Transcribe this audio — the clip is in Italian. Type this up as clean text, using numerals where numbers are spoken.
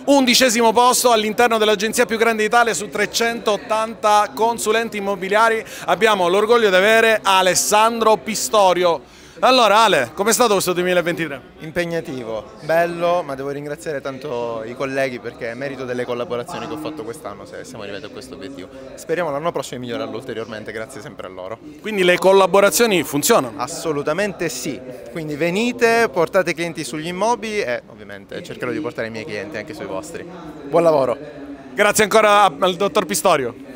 11° posto all'interno dell'agenzia più grande d'Italia su 380 consulenti immobiliari. Abbiamo l'orgoglio di avere Alessandro Pistorio. Allora Ale, com'è stato questo 2023? Impegnativo, bello, ma devo ringraziare tanto i colleghi perché è merito delle collaborazioni che ho fatto quest'anno se siamo arrivati a questo obiettivo. Speriamo l'anno prossimo di migliorarlo ulteriormente, grazie sempre a loro. Quindi le collaborazioni funzionano? Assolutamente sì, quindi venite, portate clienti sugli immobili e ovviamente cercherò di portare i miei clienti anche sui vostri. Buon lavoro! Grazie ancora al dottor Pistorio.